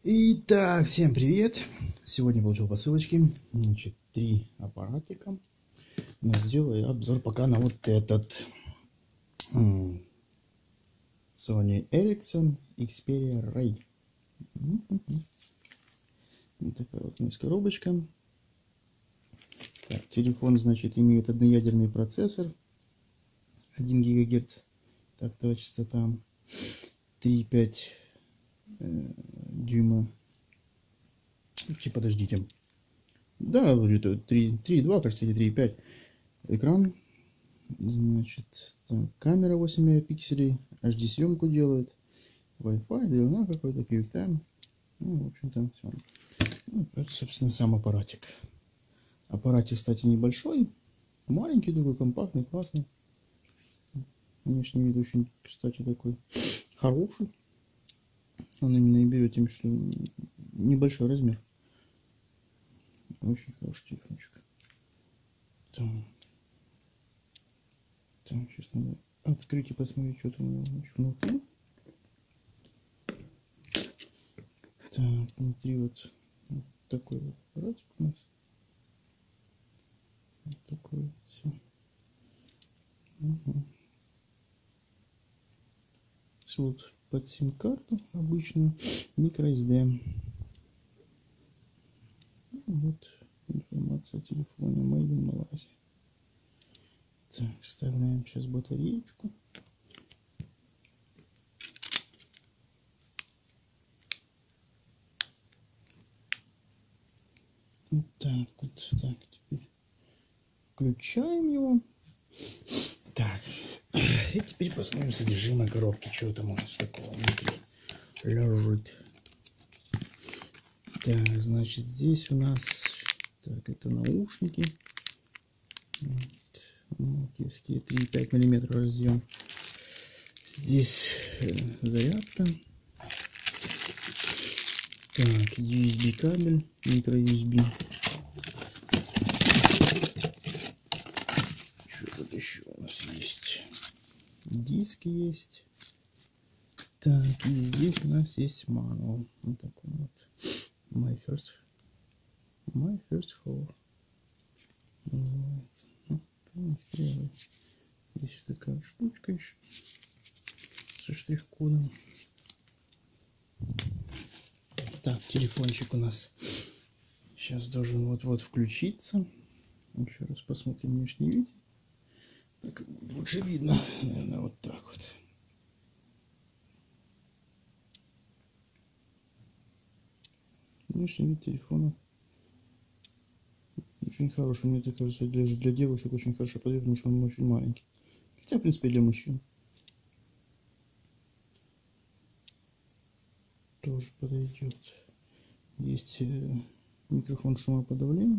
Итак, всем привет! Сегодня получил посылочки. Значит, 3 аппаратика. Но сделаю обзор пока на вот этот Sony Ericsson Xperia Ray. Вот такая вот у нас коробочка. Так, телефон, значит, имеет одноядерный процессор, 1 ГГц тактовая частота, 3,5 дюйма. Подождите. Да, это 3,2, кажется, или 3,5. Экран. Значит, там камера 8 мегапикселей, HD съемку делает, Wi-Fi, DLNA какой-то, QuickTime. Ну, в общем-то, все. Ну, это, собственно, сам аппаратик. Аппаратик, кстати, небольшой, маленький такой, компактный, классный. Внешний вид очень, кстати, такой хороший. Он именно и берет тем, что небольшой размер. Очень хороший телефончик. Так, сейчас надо открыть и посмотреть, что там внутри. Так, внутри вот такой вот аппаратик у нас. Вот такой вот все. Угу. Слот под сим-карту обычную, microSD. Вот информация о телефоне Made in Malaysia. Так, вставляем сейчас батареечку. Так, вот так, теперь включаем его. Так, и теперь посмотрим содержимое коробки, что там у нас такого внутри лежит. Так, значит, здесь у нас, так, это наушники. Нокиевские 3,5 мм разъем. Здесь зарядка. Так, USB кабель, micro-USB. Что тут еще у нас есть? Диски есть. Так, и здесь у нас есть мануал. Вот такой вот. My first hole. Называется. Здесь вот такая штучка еще со штрих-кодом. Так, телефончик у нас сейчас должен вот-вот включиться. Еще раз посмотрим внешний вид. Так лучше видно, наверное, вот так вот. Внешний вид телефона очень хороший. Мне так кажется, для девушек очень хорошо подойдет, потому что он очень маленький. Хотя, в принципе, для мужчин тоже подойдет. Есть микрофон шумоподавления.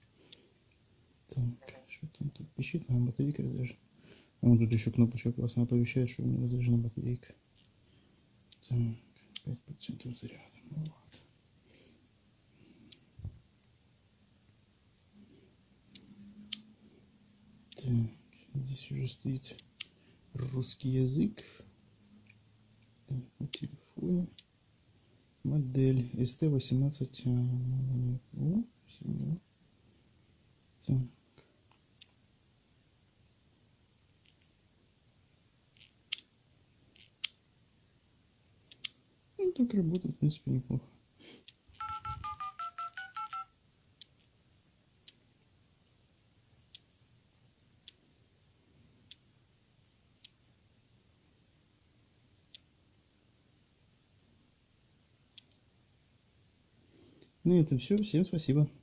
Так, что там тут пищит? А, батарейка даже. Вон тут еще кнопочка классно оповещает, что у меня разряжена батарейка. Так, 5% заряда. Ну ладно. Так, здесь уже стоит русский язык. Так, на телефоне. Модель ST18. Так. Ну, так работает, в принципе, неплохо. На этом все. Всем спасибо.